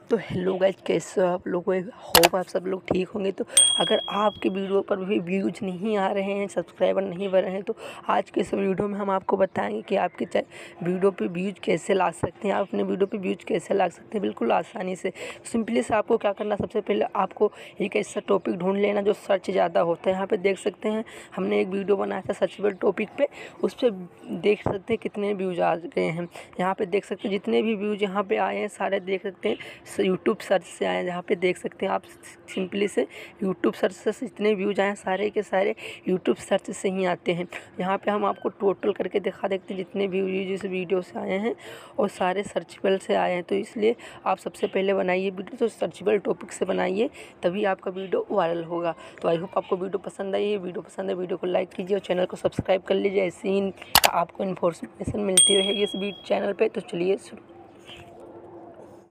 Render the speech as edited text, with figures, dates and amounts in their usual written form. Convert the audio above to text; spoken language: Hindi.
तो हेलो गाइस, कैसे हो आप लोग। होप आप सब लोग ठीक होंगे। तो अगर आपके वीडियो पर भी व्यूज नहीं आ रहे हैं, सब्सक्राइबर नहीं बढ़ रहे हैं, तो आज के इस वीडियो में हम आपको बताएंगे कि आपके वीडियो पे व्यूज कैसे ला सकते हैं। आप अपने वीडियो पे व्यूज कैसे ला सकते हैं बिल्कुल आसानी से। सिंपली से आपको क्या करना, सबसे पहले आपको एक ऐसा टॉपिक ढूंढ लेना जो सर्च ज़्यादा होता है। यहाँ पे देख सकते हैं हमने एक वीडियो बनाया था सर्चेबल टॉपिक पे, उस पर देख सकते हैं कितने व्यूज आ गए हैं। यहाँ पे देख सकते हैं जितने भी व्यूज यहाँ पे आए हैं सारे देख सकते हैं यूट्यूब सर्च से आए हैं। यहाँ पे देख सकते हैं आप सिंपली से यूट्यूब सर्च से जितने व्यूज आए हैं सारे के सारे यूट्यूब सर्च से ही आते हैं। यहाँ पे हम आपको टोटल करके दिखा देते हैं जितने भी व्यूज इस वीडियो से आए हैं और सारे सर्चेबल से आए हैं। तो इसलिए आप सबसे पहले बनाइए वीडियो तो सर्चेबल टॉपिक से बनाइए, तभी आपका वीडियो वायरल होगा। तो आई होप आपको वीडियो पसंद आई है। वीडियो पसंद है वीडियो को लाइक कीजिए और चैनल को सब्सक्राइब कर लीजिए। ऐसे ही आपको इन्फॉर्मेशन मिलती रहेगी इस चैनल पे। तो चलिए शुरू